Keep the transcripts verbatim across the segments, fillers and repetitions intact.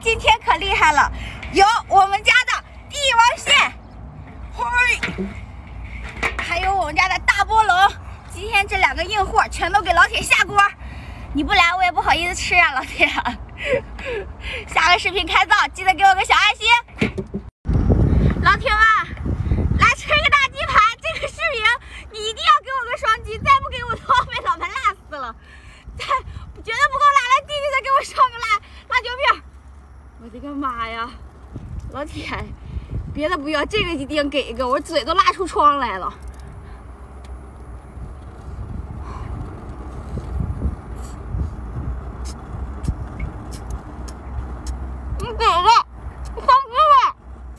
今天可厉害了，有我们家的帝王蟹，嘿，还有我们家的大波龙。今天这两个硬货全都给老铁下锅，你不来我也不好意思吃啊，老铁。下个视频开造记得给我个小爱心。老铁们，来吃个大鸡排，这个视频你一定要给我个双击，再不给我的话被老板辣死了。再觉得不够辣，来弟弟再给我上个辣辣椒面。我的个妈呀，老铁，别的不要，这个一定给一个，我嘴都辣出疮来了。你给个双击吧。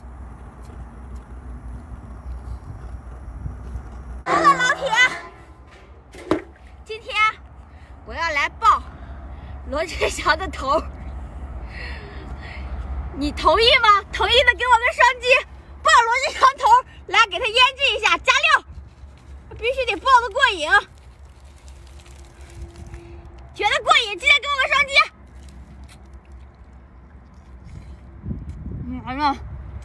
来了，老铁，今天我要来爆罗志祥的头，你同意吗？同意的给我个双击，爆罗志祥头，来给他腌制一下，加料，必须得爆得过瘾。觉得过瘾，记得给我个双击。完了，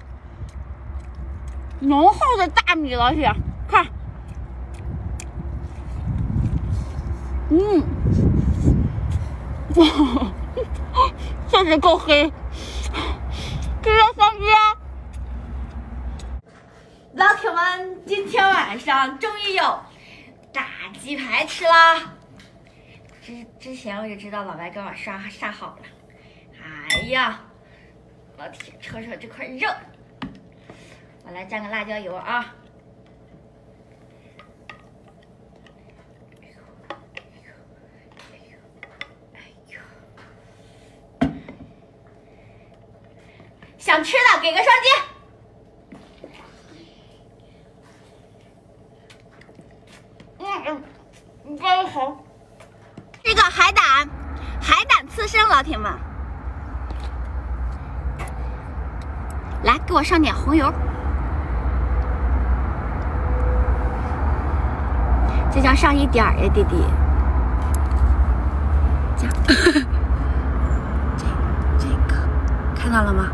浓厚的大米，老铁，看，嗯，哇，确实够黑。这个双击，老铁们，今天晚上终于有大鸡排吃啦！之之前我就知道老白给我刷杀好了，哎呀，老铁，瞅瞅这块肉，我来蘸个辣椒油啊！想吃的给个双击。嗯嗯，真好。这个海胆，海胆刺身，老铁们，来给我上点红油，这叫上一点儿呀，弟弟。这样，这这个看到了吗？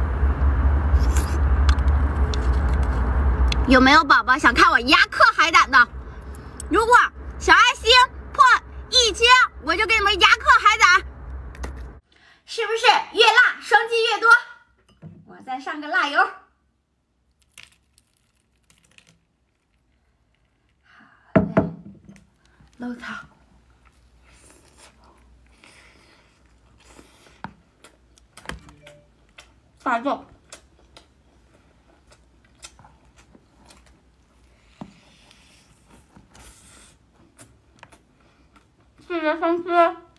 有没有宝宝想看我牙克海胆的？如果小爱心破一千，我就给你们牙克海胆，是不是越辣双击越多？我再上个辣油，好嘞，搂它，大肉。谢谢三哥。